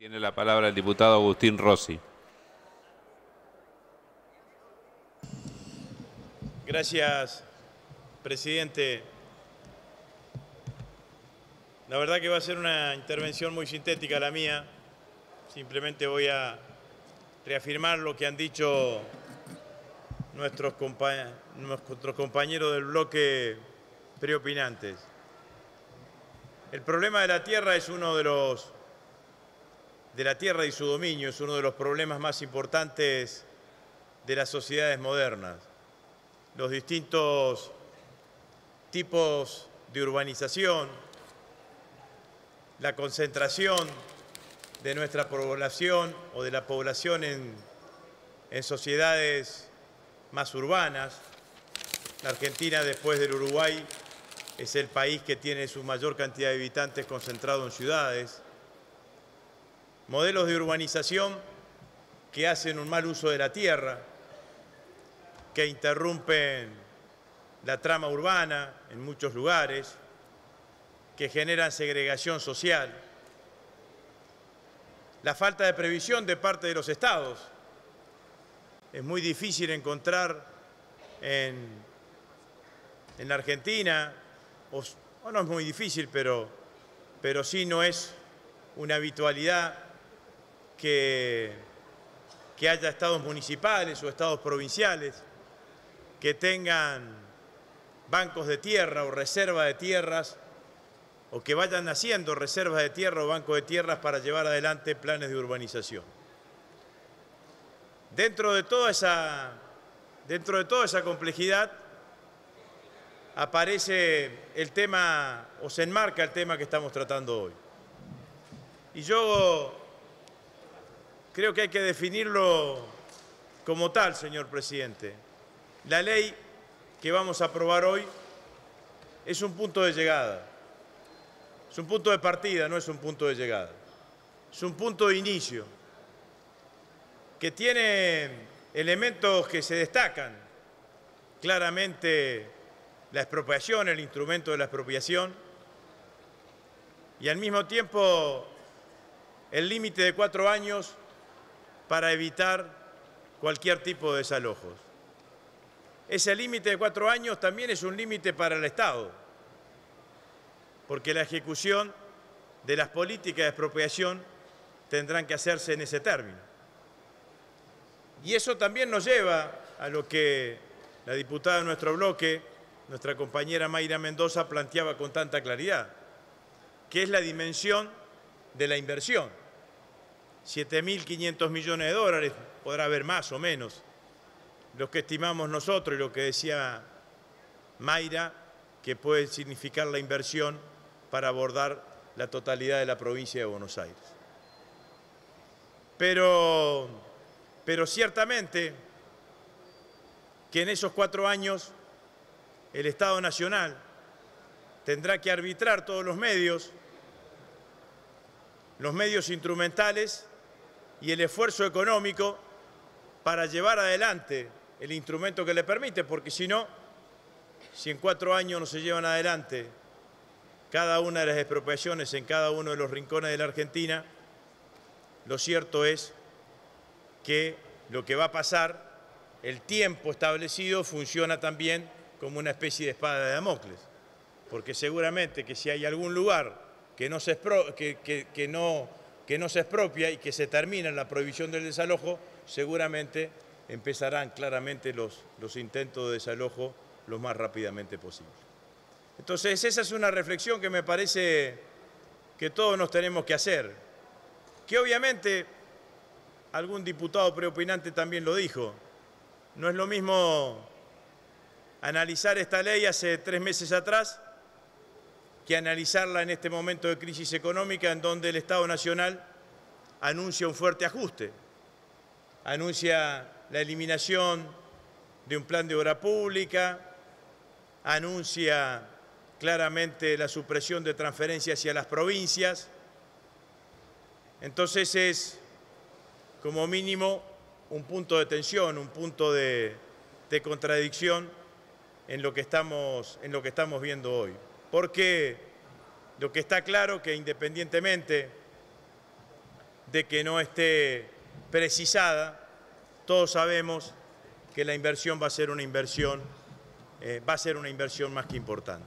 Tiene la palabra el diputado Agustín Rossi. Gracias, presidente. La verdad que va a ser una intervención muy sintética la mía. Simplemente voy a reafirmar lo que han dicho nuestros compañeros del bloque preopinantes. El problema de la tierra es la tierra y su dominio es uno de los problemas más importantes de las sociedades modernas. Los distintos tipos de urbanización, la concentración de nuestra población o de la población en sociedades más urbanas. La Argentina, después del Uruguay, es el país que tiene su mayor cantidad de habitantes concentrado en ciudades. Modelos de urbanización que hacen un mal uso de la tierra, que interrumpen la trama urbana en muchos lugares, que generan segregación social. La falta de previsión de parte de los estados. Es muy difícil encontrar en la Argentina, o no es muy difícil, pero sí no es una habitualidad que haya estados municipales o estados provinciales que tengan bancos de tierra o reserva de tierras, o que vayan haciendo reservas de tierra o bancos de tierras para llevar adelante planes de urbanización. Dentro de toda esa complejidad aparece el tema, o se enmarca el tema que estamos tratando hoy. Y yo creo que hay que definirlo como tal, señor presidente. La ley que vamos a aprobar hoy es un punto de llegada. Es un punto de partida, no es un punto de llegada. Es un punto de inicio que tiene elementos que se destacan. Claramente la expropiación, el instrumento de la expropiación, y al mismo tiempo el límite de 4 años para evitar cualquier tipo de desalojos. Ese límite de 4 años también es un límite para el Estado, porque la ejecución de las políticas de expropiación tendrán que hacerse en ese término. Y eso también nos lleva a lo que la diputada de nuestro bloque, nuestra compañera Mayra Mendoza, planteaba con tanta claridad, que es la dimensión de la inversión. 7.500 millones de dólares, podrá haber más o menos, lo que estimamos nosotros y lo que decía Mayra, que puede significar la inversión para abordar la totalidad de la provincia de Buenos Aires. Pero ciertamente que en esos 4 años el Estado Nacional tendrá que arbitrar todos los medios instrumentales y el esfuerzo económico para llevar adelante el instrumento que le permite, porque si no, si en 4 años no se llevan adelante cada una de las expropiaciones en cada uno de los rincones de la Argentina, lo cierto es que lo que va a pasar, el tiempo establecido funciona también como una especie de espada de Damocles, porque seguramente que si hay algún lugar que no se expropia y que se termina en la prohibición del desalojo, seguramente empezarán claramente los intentos de desalojo lo más rápidamente posible. Entonces, esa es una reflexión que me parece que todos nos tenemos que hacer, que obviamente algún diputado preopinante también lo dijo. No es lo mismo analizar esta ley hace 3 meses atrás que analizarla en este momento de crisis económica en donde el Estado Nacional anuncia un fuerte ajuste, anuncia la eliminación de un plan de obra pública, anuncia claramente la supresión de transferencias hacia las provincias. Entonces es como mínimo un punto de tensión, un punto de contradicción en lo que estamos viendo hoy. Porque lo que está claro que independientemente de que no esté precisada, todos sabemos que la inversión va a ser una inversión más que importante.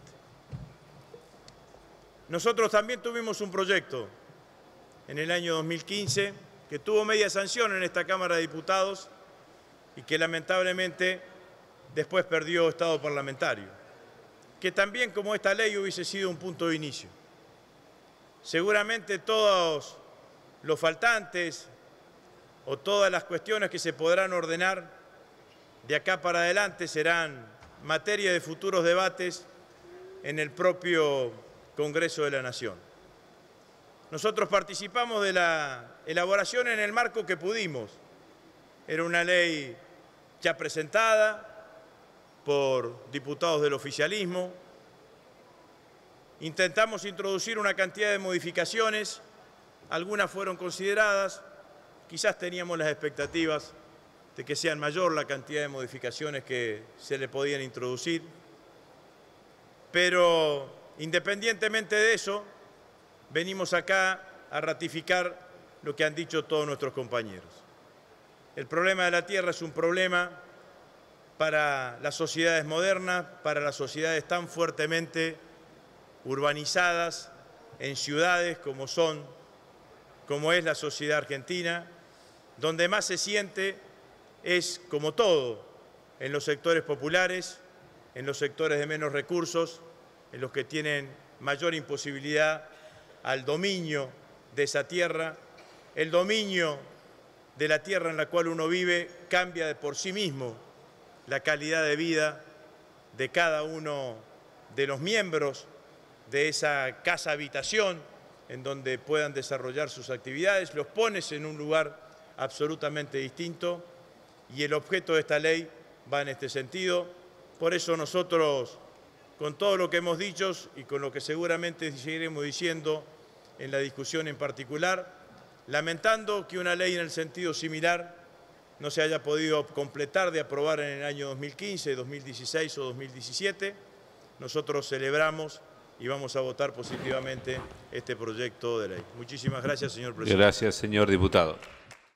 Nosotros también tuvimos un proyecto en el año 2015 que tuvo media sanción en esta Cámara de Diputados y que lamentablemente después perdió estado parlamentario, que también como esta ley hubiese sido un punto de inicio. Seguramente todos los faltantes o todas las cuestiones que se podrán ordenar de acá para adelante serán materia de futuros debates en el propio Congreso de la Nación. Nosotros participamos de la elaboración en el marco que pudimos. Era una ley ya presentada por diputados del oficialismo. Intentamos introducir una cantidad de modificaciones, algunas fueron consideradas, quizás teníamos las expectativas de que sean mayor la cantidad de modificaciones que se le podían introducir, pero independientemente de eso, venimos acá a ratificar lo que han dicho todos nuestros compañeros. El problema de la tierra es un problema para las sociedades modernas, para las sociedades tan fuertemente urbanizadas en ciudades como es la sociedad argentina, donde más se siente es, como todo, en los sectores populares, en los sectores de menos recursos, en los que tienen mayor imposibilidad al dominio de esa tierra. El dominio de la tierra en la cual uno vive cambia de por sí mismo la calidad de vida de cada uno de los miembros de esa casa habitación en donde puedan desarrollar sus actividades, los pones en un lugar absolutamente distinto y el objeto de esta ley va en este sentido. Por eso nosotros, con todo lo que hemos dicho y con lo que seguramente seguiremos diciendo en la discusión en particular, lamentando que una ley en el sentido similar no se haya podido completar de aprobar en el año 2015, 2016 o 2017, nosotros celebramos y vamos a votar positivamente este proyecto de ley. Muchísimas gracias, señor presidente. Gracias, señor diputado.